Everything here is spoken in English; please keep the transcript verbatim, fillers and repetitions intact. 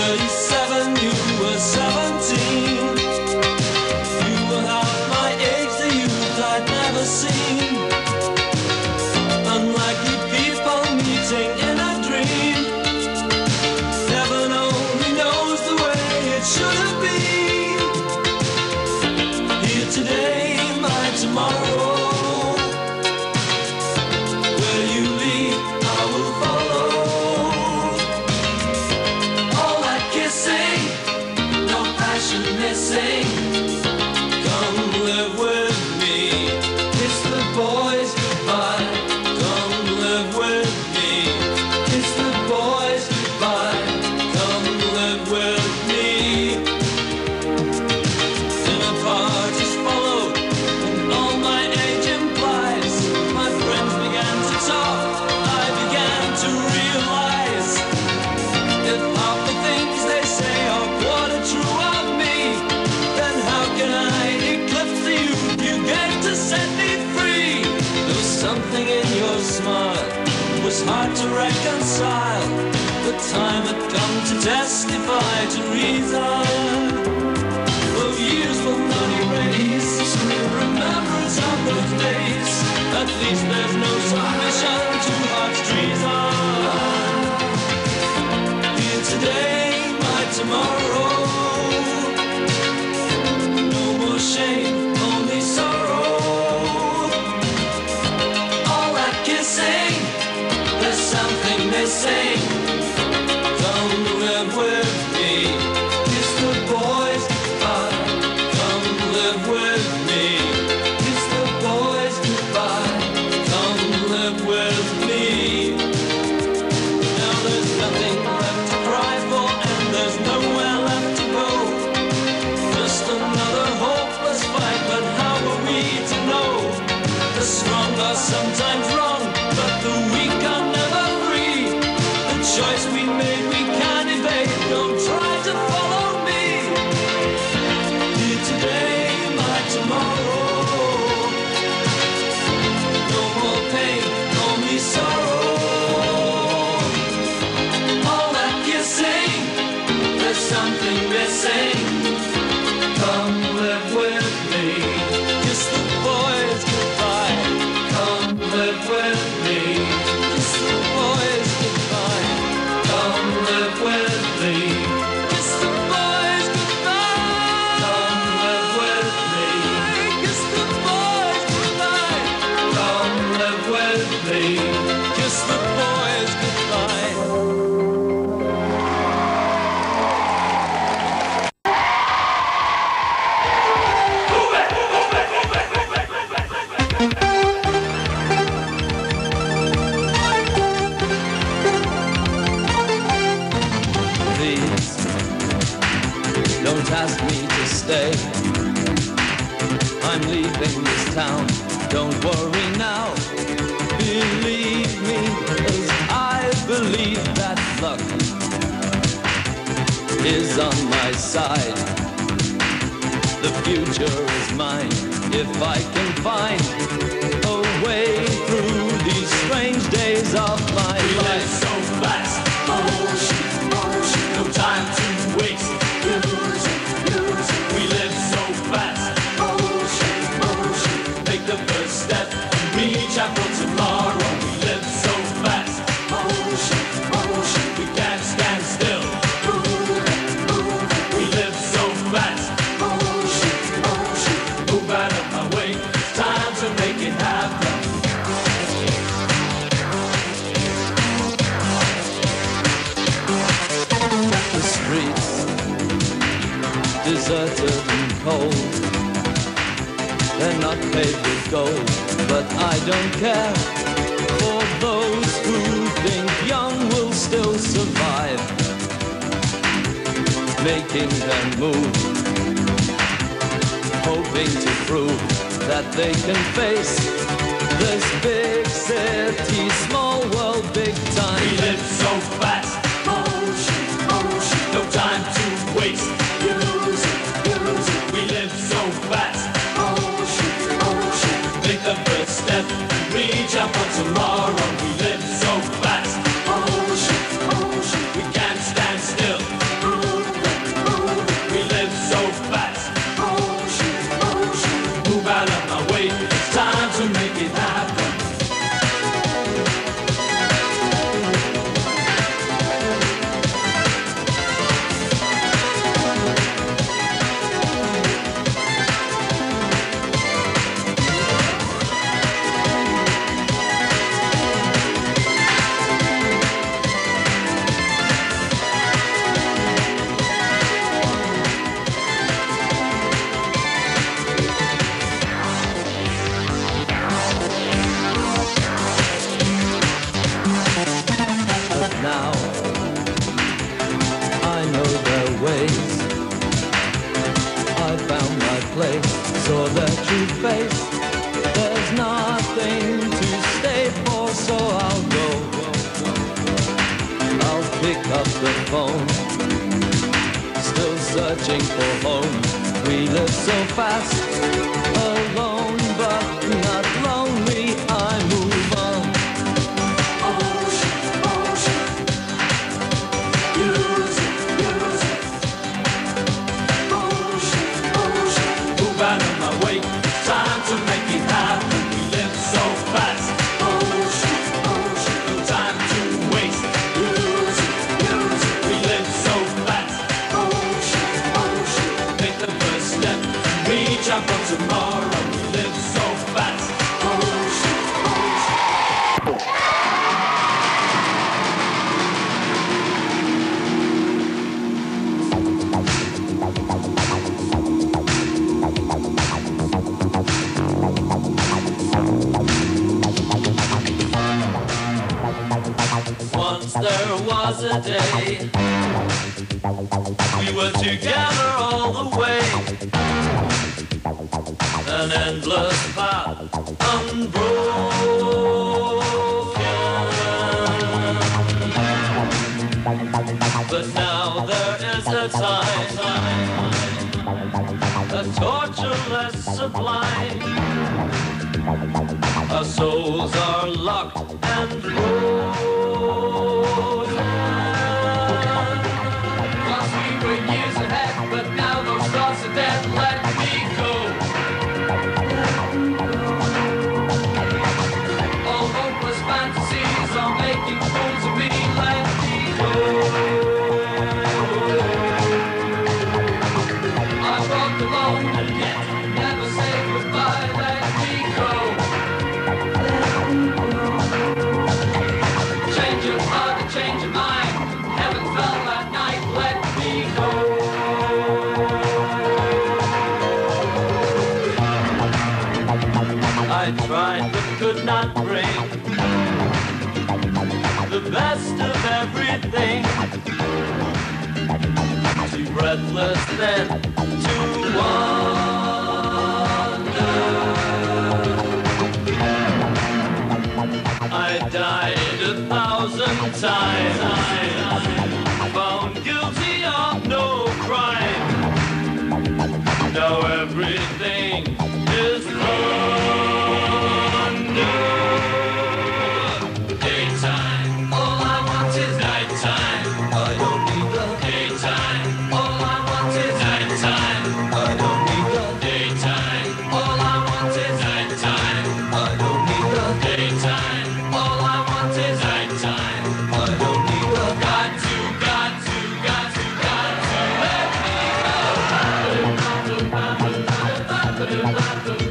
thirty-seven, you were seventeen. You were half my age, the youth I'd never seen. Unlikely people meeting in a dream. Heaven only knows the way it should have been. Here today, my tomorrow. Where you lead, I will follow. All that kissing, no passion missing. Come live with me. Kiss the boys goodbye. Come live with me. Kiss the boys goodbye. Come live with me. Dinner parties followed, and all my age implies. My friends began to talk, I began to realize. If half the things they say are quarter true of me, then how can I eclipse the youth you gave to set me free? There was something in your smile, it was hard to reconcile. The time had come to testify to reason. Of years will not erase remembrance of those days. At least there's no submission to heart's treason. Here today, my tomorrow. No more shame, only sorrow. All that kissing, there's something missing. Come live with me. Kiss the boys goodbye. Come live with me. Kiss the boys goodbye. Come live with me. Now there's nothing left to cry for, and there's nowhere left to go. Just another hopeless fight, but how are we to know? The strong are sometimes wrong, but the weak are never free. The choice we made we can't evade. Don't try to follow me. Here today, my tomorrow. No more pain, only sorrow. All that kissing, there's something missing. Come live with me. Kiss the boys goodbye. Come live with me. Kiss the boys goodbye. Come live with me. Kiss the boys goodbye. Come live with me. Kiss the boys goodbye. Come live with me. Kiss the boys goodbye. Please, don't ask me to stay. I'm leaving this town, don't worry now. Believe me, as I believe that luck is on my side. The future is mine if I can find a way through these strange days of my We live life. so fast, motion, motion, no time to waste. Use it, use it. We live so fast, motion, motion. Make the first step and reach out for tomorrow. We live so fast, motion, motion. We can't stand still. Move it, move it. We live so fast, motion, motion. Move out of my way, it's time to make it happen. The streets, deserted and cold. They're not paved with gold, but I don't care. For those who think young will still survive, making their move, hoping to prove that they can face this big city, small world, big time. We live so fast, motion, motion, no time to waste. Use it, use it. We live so fast, motion, motion. Make the first step and reach out for tomorrow. We live so fast, motion, motion. We can't stand still. saw the true face. There's nothing to stay for, so I'll go. I'll pick up the phone. Still searching for home. We live so fast, alone but not lonely. I move on. Ocean, ocean, use it, use it. Ocean, ocean, Move out of my way. Time to make it happen. We live so fast. ocean, ocean, No time to waste. use it, use it. We live so fast. Ocean, ocean, Take the first step. Reach out for tomorrow. We live so fast. ocean, ocean. Once there was a day we were together all the way. An endless path unbroken. But now there is a time, a torture less sublime. Our souls are locked and frozen. Once we were years ahead, but now those thoughts are dead. Let me go. All hopeless fantasies are making fools of me. Let me go. I walked alone and yet never say goodbye. Let me go. Change your heart and change your mind. Heaven fell that night. Let me go. I tried but could not bring the best of everything. Too breathless then to wonder. I died a thousand times, found guilty of no crime. Now everything is under. Daytime, all I want is nighttime. I don't need the daytime. All I want is nighttime. I don't need the daytime. All I want is nighttime. I don't need the daytime. All I want is nighttime. I don't need the got to, got to, got to, got to let me go.